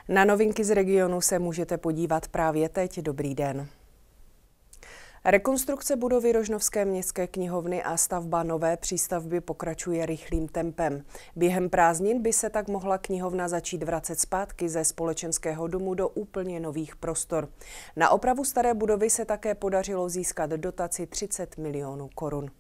Na novinky z regionu se můžete podívat právě teď. Dobrý den. Rekonstrukce budovy Rožnovské městské knihovny a stavba nové přístavby pokračuje rychlým tempem. Během prázdnin by se tak mohla knihovna začít vracet zpátky ze společenského domu do úplně nových prostor. Na opravu staré budovy se také podařilo získat dotaci 30 milionů korun.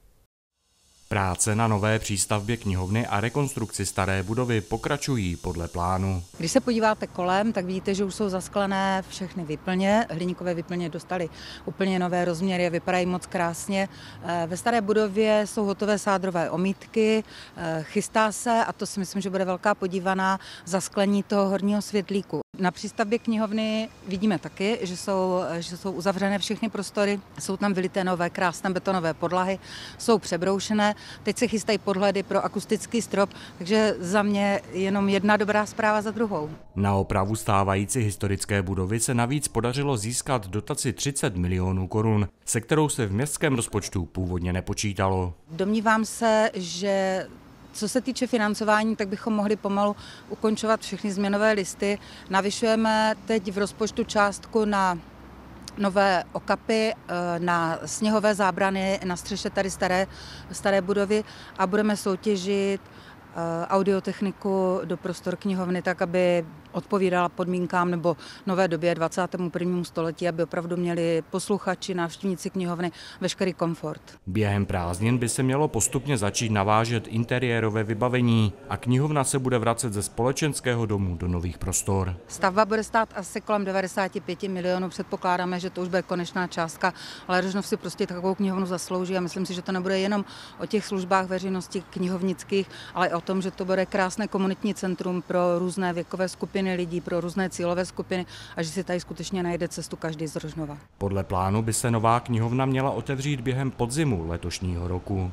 Práce na nové přístavbě knihovny a rekonstrukci staré budovy pokračují podle plánu. Když se podíváte kolem, tak vidíte, že už jsou zasklené všechny výplně. Hliníkové výplně dostaly úplně nové rozměry a vypadají moc krásně. Ve staré budově jsou hotové sádrové omítky, chystá se, a to si myslím, že bude velká podívaná, zasklení toho horního světlíku. Na přístavbě knihovny vidíme taky, že jsou uzavřené všechny prostory, jsou tam vylité nové krásné betonové podlahy, jsou přebroušené, teď se chystají podhledy pro akustický strop, takže za mě jenom jedna dobrá zpráva za druhou. Na opravu stávající historické budovy se navíc podařilo získat dotaci 30 milionů korun, se kterou se v městském rozpočtu původně nepočítalo. Domnívám se, že co se týče financování, tak bychom mohli pomalu ukončovat všechny změnové listy. Navyšujeme teď v rozpočtu částku na nové okapy, na sněhové zábrany na střeše tady staré budovy a budeme soutěžit audiotechniku do prostor knihovny tak, aby odpovídala podmínkám nebo nové době 21. století, aby opravdu měli posluchači, návštěvníci knihovny veškerý komfort. Během prázdnin by se mělo postupně začít navážet interiérové vybavení a knihovna se bude vracet ze společenského domu do nových prostor. Stavba bude stát asi kolem 95 milionů, předpokládáme, že to už bude konečná částka, ale Rožnov si prostě takovou knihovnu zaslouží a myslím si, že to nebude jenom o těch službách veřejnosti knihovnických, ale o tom, že to bude krásné komunitní centrum pro různé věkové skupiny lidí, pro různé cílové skupiny a že si tady skutečně najde cestu každý z Rožnova. Podle plánu by se nová knihovna měla otevřít během podzimu letošního roku.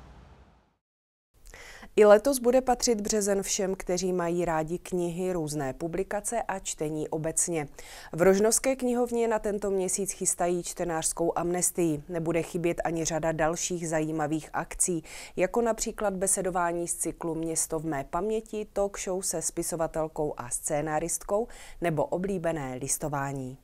I letos bude patřit březen všem, kteří mají rádi knihy, různé publikace a čtení obecně. V Rožnovské knihovně na tento měsíc chystají čtenářskou amnestii. Nebude chybět ani řada dalších zajímavých akcí, jako například besedování z cyklu Město v mé paměti, talk show se spisovatelkou a scénáristkou nebo oblíbené listování.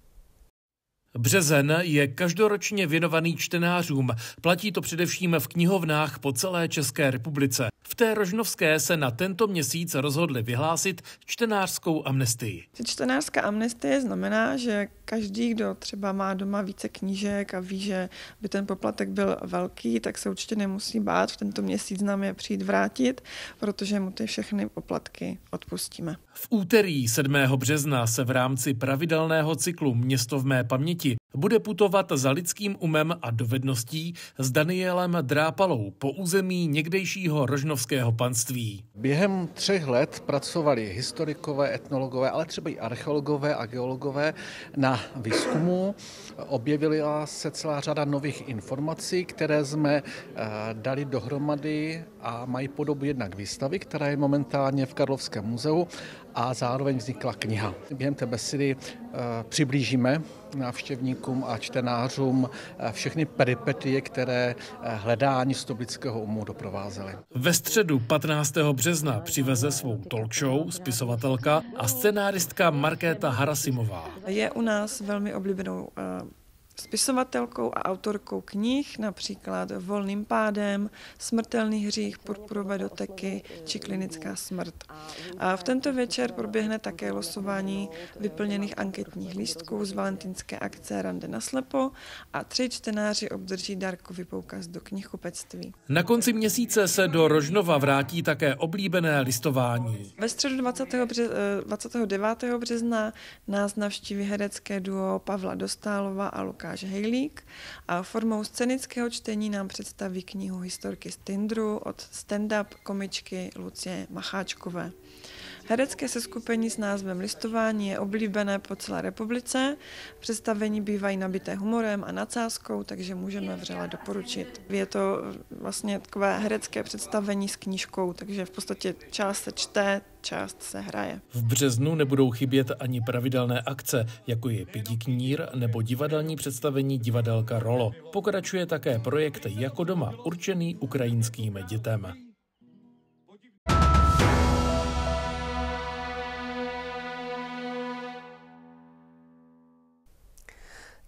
Březen je každoročně věnovaný čtenářům. Platí to především v knihovnách po celé České republice. V té rožnovské se na tento měsíc rozhodli vyhlásit čtenářskou amnestii. Čtenářská amnestie znamená, že každý, kdo třeba má doma více knížek a ví, že by ten poplatek byl velký, tak se určitě nemusí bát v tento měsíc nám je přijít vrátit, protože mu ty všechny poplatky odpustíme. V úterý 7. března se v rámci pravidelného cyklu Město v mé paměti bude putovat za lidským umem a dovedností s Danielem Drápalou po území někdejšího rožnovského panství. Během 3 let pracovali historikové, etnologové, ale třeba i archeologové a geologové na výzkumu. Objevila se celá řada nových informací, které jsme dali dohromady a mají podobu jednak výstavy, která je momentálně v Karlovském muzeu, a zároveň vznikla kniha. Během té besedy přiblížíme návštěvníkům a čtenářům všechny peripetie, které hledání stoblického umu doprovázely. Ve středu 15. března přiveze svou talk show spisovatelka a scenáristka Markéta Harasimová. Je u nás velmi oblíbenou spisovatelkou a autorkou knih, například Volným pádem, Smrtelný hřích, Purpurové doteky či Klinická smrt. A v tento večer proběhne také losování vyplněných anketních lístků z valentínské akce Rande naslepo a 3 čtenáři obdrží dárkový poukaz do knihkupectví. Na konci měsíce se do Rožnova vrátí také oblíbené listování. Ve středu 29. března nás navštíví herecké duo Pavla Dostálova a Lukáš Hejlík a formou scénického čtení nám představí knihu historky z Tindru od stand-up komičky Lucie Macháčkové. Herecké seskupení s názvem Listování je oblíbené po celé republice. Představení bývají nabité humorem a nadsázkou, takže můžeme vřele doporučit. Je to vlastně takové herecké představení s knížkou, takže v podstatě část se čte, část se hraje. V březnu nebudou chybět ani pravidelné akce, jako je Pidiknír nebo divadelní představení divadelka Rolo. Pokračuje také projekt Jako doma, určený ukrajinským dětem.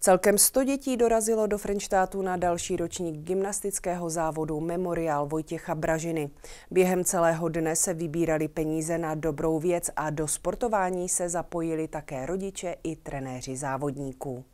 Celkem 100 dětí dorazilo do Frenštátu na další ročník gymnastického závodu Memoriál Vojtěcha Bražiny. Během celého dne se vybíraly peníze na dobrou věc a do sportování se zapojili také rodiče i trenéři závodníků.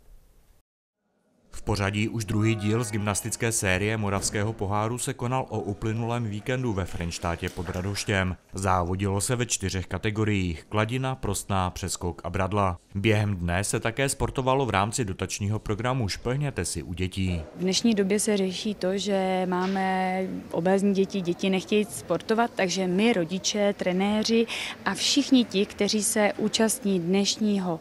V pořadí už druhý díl z gymnastické série Moravského poháru se konal o uplynulém víkendu ve Frenštátě pod Radhoštěm. Závodilo se ve 4 kategoriích: kladina, prostná, přeskok a bradla. Během dne se také sportovalo v rámci dotačního programu Šplhněte si u dětí. V dnešní době se řeší to, že máme obézní děti nechtějí sportovat, takže my rodiče, trenéři a všichni ti, kteří se účastní dnešního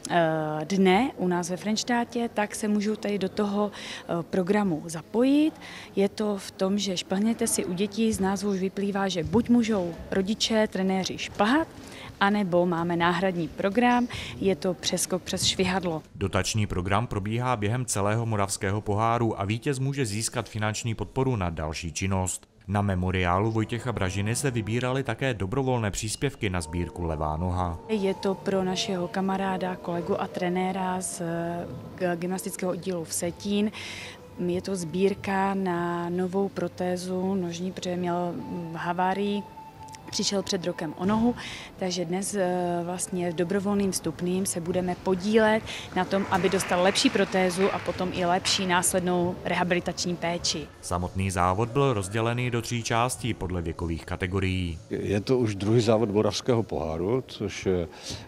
dne u nás ve Frenštátě, tak se můžou tady do toho programu zapojit. Je to v tom, že šplhněte si u dětí, z názvu už vyplývá, že buď můžou rodiče, trenéři šplhat, anebo máme náhradní program, je to přeskok přes švihadlo. Dotační program probíhá během celého Moravského poháru a vítěz může získat finanční podporu na další činnost. Na memoriálu Vojtěcha Bražiny se vybíraly také dobrovolné příspěvky na sbírku Levá noha. Je to pro našeho kamaráda, kolegu a trenéra z gymnastického oddílu v Setín. Je to sbírka na novou protézu nožní, protože měl havárii. Přišel před rokem o nohu, takže dnes vlastně dobrovolným vstupným se budeme podílet na tom, aby dostal lepší protézu a potom i lepší následnou rehabilitační péči. Samotný závod byl rozdělený do 3 částí podle věkových kategorií. Je to už druhý závod Moravského poháru, což je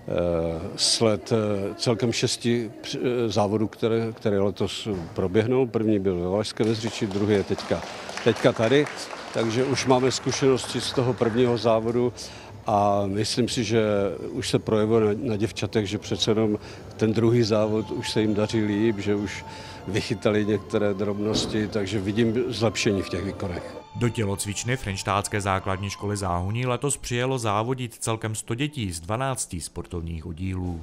sled celkem 6 závodů, které letos proběhnou. První byl ve Valašské Vezřiči, druhý je teďka tady. Takže už máme zkušenosti z toho prvního závodu a myslím si, že už se projevuje na děvčatech, že přece jenom ten druhý závod už se jim daří líp, že už vychytali některé drobnosti, takže vidím zlepšení v těch výkonech. Do tělocvičny Frenštátské základní školy Záhoní letos přijelo závodit celkem 100 dětí z 12 sportovních oddílů.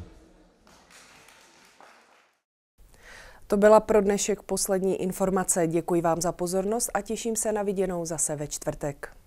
To byla pro dnešek poslední informace. Děkuji vám za pozornost a těším se na viděnou zase ve čtvrtek.